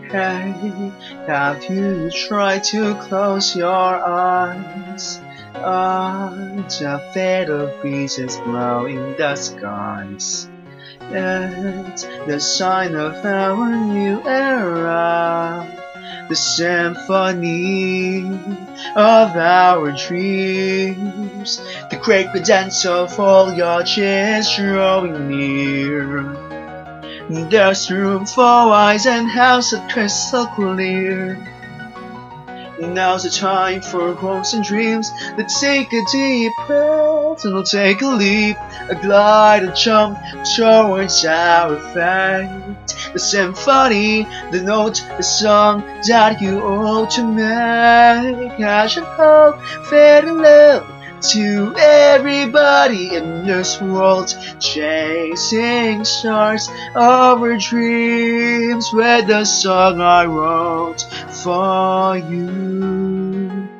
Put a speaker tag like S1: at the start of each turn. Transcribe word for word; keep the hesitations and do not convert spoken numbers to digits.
S1: Hey, have you tried to close your eyes? Ah, the fatal breezes blow in the skies. It's the sign of our new era, the symphony of our dreams. The great potential foliage is drawing near. There's room for eyes and house that crystal clear. Now's the time for hopes and dreams. Let's take a deep breath and we'll take a leap, a glide, a jump towards our fate. The symphony, the note, the song that you ought to make. I should hope, fair and love to everybody in this world, chasing stars over dreams with the song I wrote for you.